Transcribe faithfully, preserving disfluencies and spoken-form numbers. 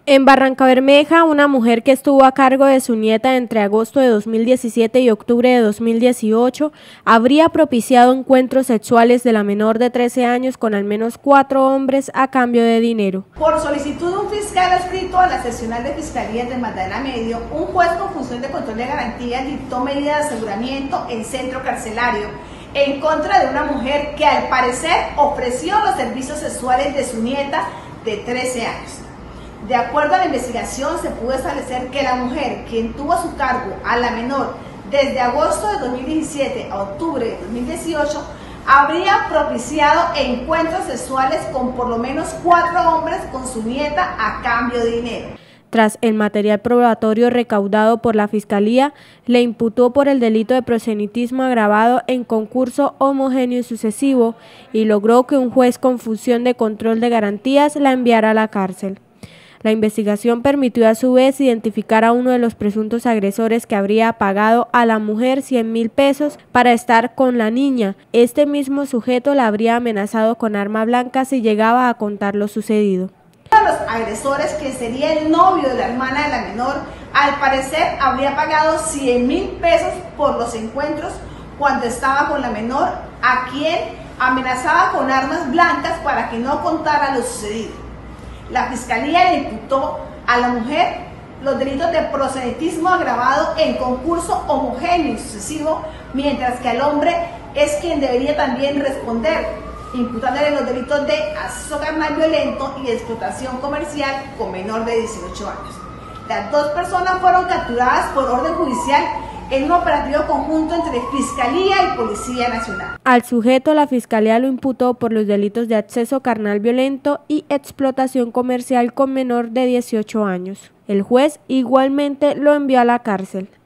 En Barrancabermeja, una mujer que estuvo a cargo de su nieta entre agosto de dos mil diecisiete y octubre de dos mil dieciocho habría propiciado encuentros sexuales de la menor de trece años con al menos cuatro hombres a cambio de dinero. Por solicitud de un fiscal adscrito a la seccional de Fiscalías de Magdalena Medio, un juez con función de control de garantías dictó medida de aseguramiento en centro carcelario en contra de una mujer que al parecer ofreció los servicios sexuales de su nieta de trece años. De acuerdo a la investigación, se pudo establecer que la mujer, quien tuvo a su cargo a la menor desde agosto de dos mil diecisiete a octubre de dos mil dieciocho, habría propiciado encuentros sexuales con por lo menos cuatro hombres con su nieta a cambio de dinero. Tras el material probatorio recaudado por la Fiscalía, le imputó por el delito de proselitismo agravado en concurso homogéneo y sucesivo y logró que un juez con función de control de garantías la enviara a la cárcel. La investigación permitió a su vez identificar a uno de los presuntos agresores que habría pagado a la mujer cien mil pesos para estar con la niña. Este mismo sujeto la habría amenazado con arma blanca si llegaba a contar lo sucedido. Uno de los agresores, que sería el novio de la hermana de la menor, al parecer habría pagado cien mil pesos por los encuentros cuando estaba con la menor, a quien amenazaba con armas blancas para que no contara lo sucedido. La Fiscalía le imputó a la mujer los delitos de proselitismo agravado en concurso homogéneo y sucesivo, mientras que al hombre es quien debería también responder, imputándole los delitos de acceso carnal violento y de explotación comercial con menor de dieciocho años. Las dos personas fueron capturadas por orden judicial en un operativo conjunto entre Fiscalía y Policía Nacional. Al sujeto, la Fiscalía lo imputó por los delitos de acceso carnal violento y explotación comercial con menor de dieciocho años. El juez igualmente lo envió a la cárcel.